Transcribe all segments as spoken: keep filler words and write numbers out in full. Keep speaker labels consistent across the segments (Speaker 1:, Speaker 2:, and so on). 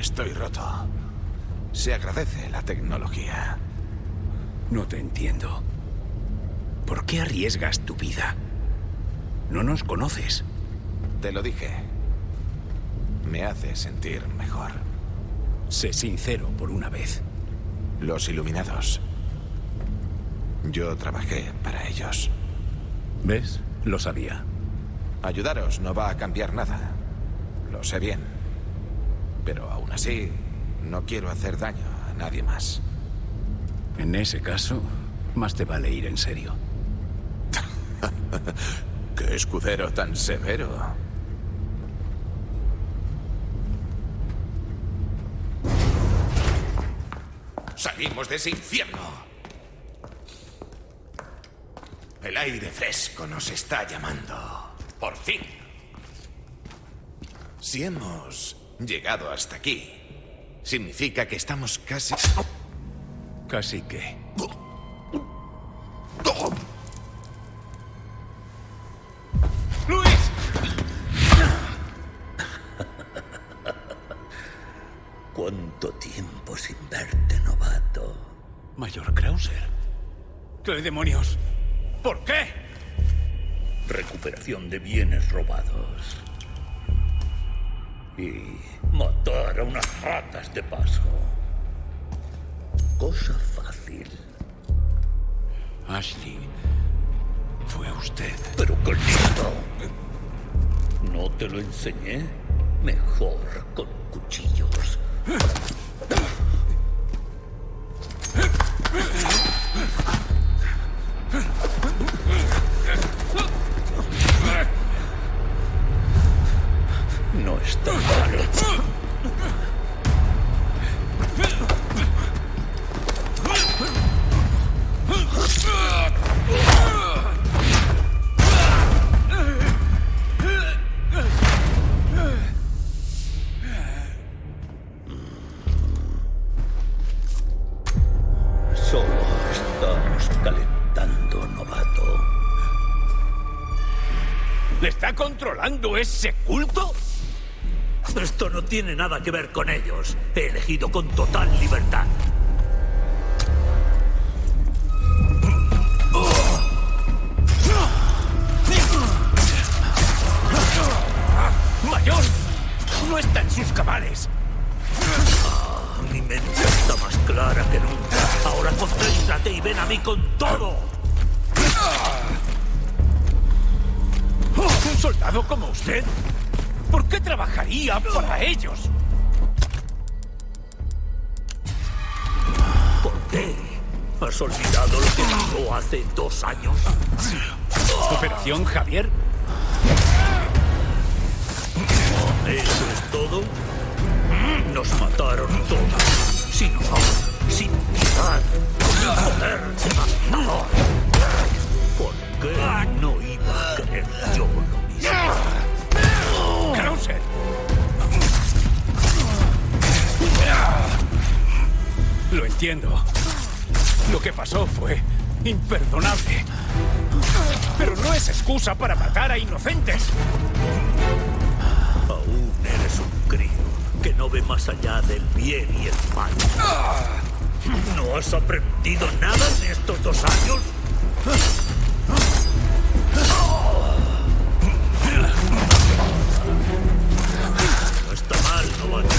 Speaker 1: Estoy roto. Se agradece la tecnología.
Speaker 2: No te entiendo. ¿Por qué arriesgas tu vida? No nos conoces.
Speaker 1: Te lo dije. Me hace sentir mejor.
Speaker 2: Sé sincero por una vez.
Speaker 1: Los Iluminados. Yo trabajé para ellos.
Speaker 2: ¿Ves? Lo sabía.
Speaker 1: Ayudaros no va a cambiar nada. Lo sé bien. Pero aún así, no quiero hacer daño a nadie más.
Speaker 2: En ese caso, más te vale ir en serio.
Speaker 1: ¡Qué escudero tan severo! Salimos de ese infierno. El aire fresco nos está llamando. Por fin. Si hemos llegado hasta aquí, significa que estamos casi...
Speaker 2: ¿Casi qué?
Speaker 1: ¡Luis!
Speaker 3: ¿Cuánto tiempo sin verte, novato?
Speaker 2: Mayor Krauser. ¿Qué demonios? ¿Por qué?
Speaker 3: Recuperación de bienes robados. Y matar a unas ratas de paso. Cosa fácil.
Speaker 2: Ashley, fue usted.
Speaker 3: Pero qué listo. ¿No te lo enseñé? Mejor con cuchillos. No está mal. Solo estamos calentando, novato.
Speaker 2: ¿Le está controlando ese culto?
Speaker 3: Esto no tiene nada que ver con ellos. He elegido con total libertad.
Speaker 2: ¡Mayor! No está en sus cabales.
Speaker 3: Ah, mi mente está más clara que nunca. Ahora concéntrate y ven a mí con todo.
Speaker 2: ¿Un soldado como usted? ¿Por qué trabajaría para ellos?
Speaker 3: ¿Por qué? ¿Has olvidado lo que pasó hace dos años?
Speaker 2: ¿Operación Javier?
Speaker 3: ¿Eso es todo? Nos mataron todos. Sin honor, sin piedad, sin poder devastador. ¿Por qué no iba a creer yo lo mismo?
Speaker 2: ¡Krauser! Lo entiendo. Lo que pasó fue imperdonable. Pero no es excusa para matar a inocentes.
Speaker 3: Aún eres un crío que no ve más allá del bien y el mal. ¿No has aprendido nada en estos dos años? No está mal, novato.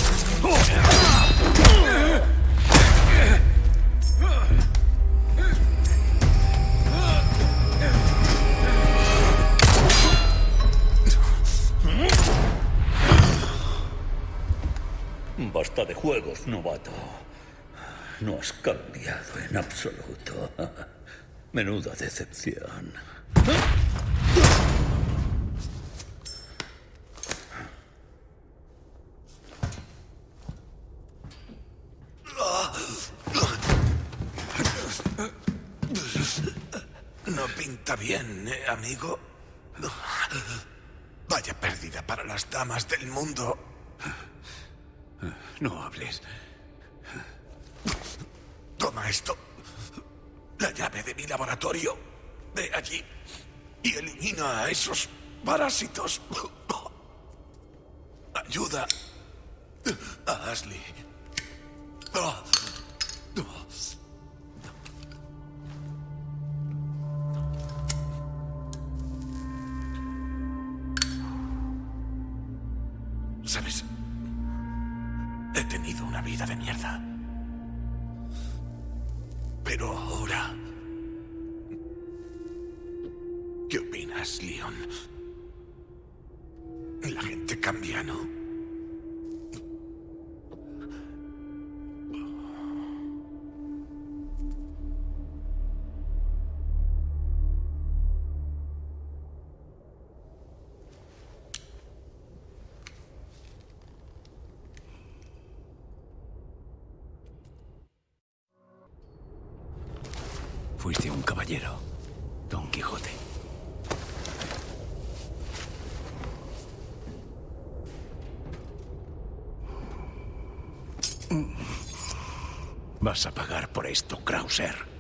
Speaker 3: Basta de juegos, novato. No has cambiado en absoluto. Menuda decepción.
Speaker 1: No pinta bien, ¿eh, amigo? Vaya pérdida para las damas del mundo.
Speaker 2: No hables.
Speaker 1: Toma esto. La llave de mi laboratorio. Ve allí y elimina a esos parásitos. Ayuda
Speaker 3: Ashley. Ah.
Speaker 1: ¿Sabes? He tenido una vida de mierda. Pero ahora... ¿Qué opinas, Leon? La gente cambia, ¿no?
Speaker 2: Fuiste un caballero, Don Quijote. Vas a pagar por esto, Krauser.